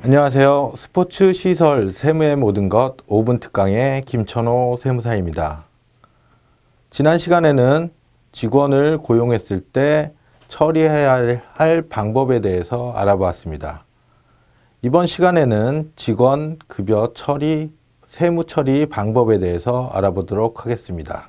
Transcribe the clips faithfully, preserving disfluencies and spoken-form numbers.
안녕하세요. 스포츠 시설 세무의 모든 것 오 분 특강의 김천호 세무사입니다. 지난 시간에는 직원을 고용했을 때 처리해야 할 방법에 대해서 알아보았습니다. 이번 시간에는 직원 급여 처리, 세무 처리 방법에 대해서 알아보도록 하겠습니다.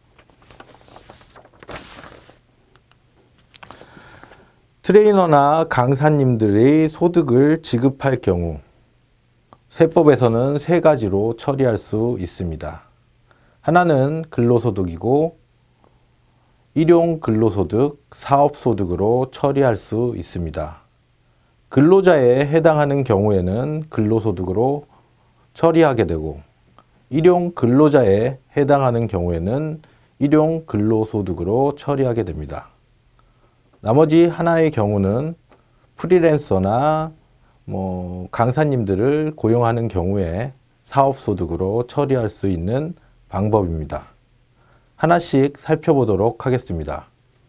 트레이너나 강사님들의 소득을 지급할 경우 세법에서는 세 가지로 처리할 수 있습니다. 하나는 근로소득이고 일용 근로소득, 사업소득으로 처리할 수 있습니다. 근로자에 해당하는 경우에는 근로소득으로 처리하게 되고 일용 근로자에 해당하는 경우에는 일용 근로소득으로 처리하게 됩니다. 나머지 하나의 경우는 프리랜서나 뭐 강사님들을 고용하는 경우에 사업소득으로 처리할 수 있는 방법입니다. 하나씩 살펴보도록 하겠습니다.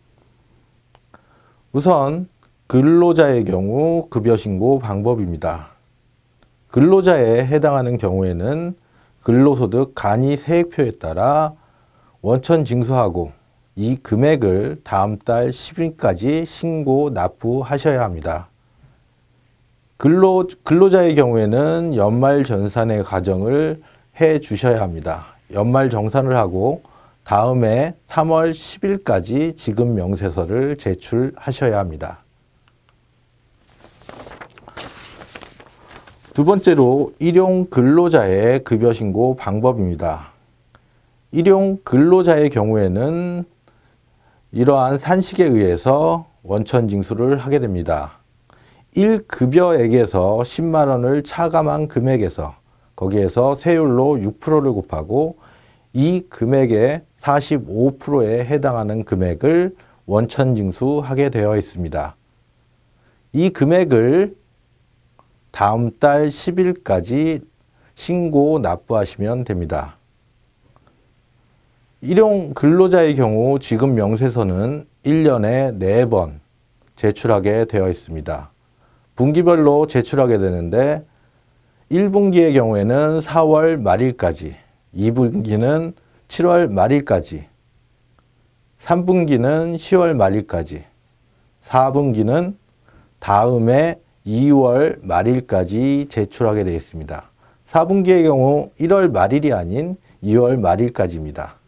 우선 근로자의 경우 급여신고 방법입니다. 근로자에 해당하는 경우에는 근로소득 간이 세액표에 따라 원천 징수하고 이 금액을 다음 달 십 일까지 신고 납부하셔야 합니다. 근로, 근로자의 경우에는 연말정산의 과정을 해 주셔야 합니다. 연말정산을 하고 다음해 삼월 십 일까지 지급 명세서를 제출하셔야 합니다. 두 번째로 일용 근로자의 급여신고 방법입니다. 일용 근로자의 경우에는 이러한 산식에 의해서 원천 징수를 하게 됩니다. 일 급여액에서 십만 원을 차감한 금액에서 거기에서 세율로 육 퍼센트를 곱하고 이 금액의 사십오 퍼센트에 해당하는 금액을 원천 징수하게 되어 있습니다. 이 금액을 다음 달 십 일까지 신고 납부하시면 됩니다. 일용 근로자의 경우 지급 명세서는 일 년에 네 번 제출하게 되어 있습니다. 분기별로 제출하게 되는데 일 분기의 경우에는 사월 말일까지, 이 분기는 칠월 말일까지, 삼 분기는 시월 말일까지, 사 분기는 다음해 이월 말일까지 제출하게 되어 있습니다. 사 분기의 경우 일월 말일이 아닌 이월 말일까지입니다.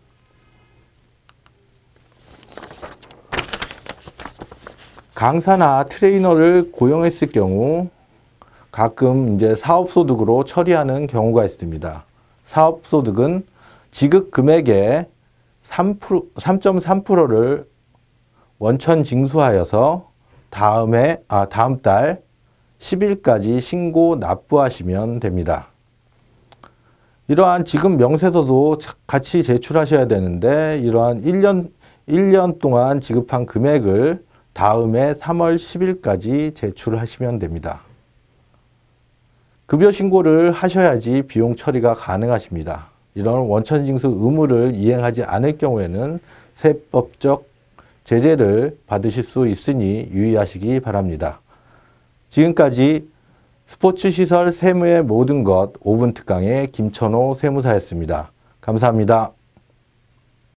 강사나 트레이너를 고용했을 경우 가끔 이제 사업소득으로 처리하는 경우가 있습니다. 사업소득은 지급 금액의 삼 점 삼 퍼센트를 원천 징수하여서 다음에, 아, 다음 달 십 일까지 신고 납부하시면 됩니다. 이러한 지급 명세서도 같이 제출하셔야 되는데 이러한 일 년, 일 년 동안 지급한 금액을 다음해 삼월 십 일까지 제출하시면 됩니다. 급여 신고를 하셔야지 비용 처리가 가능하십니다. 이런 원천징수 의무를 이행하지 않을 경우에는 세법적 제재를 받으실 수 있으니 유의하시기 바랍니다. 지금까지 스포츠시설 세무의 모든 것 오 분 특강의 김천호 세무사였습니다. 감사합니다.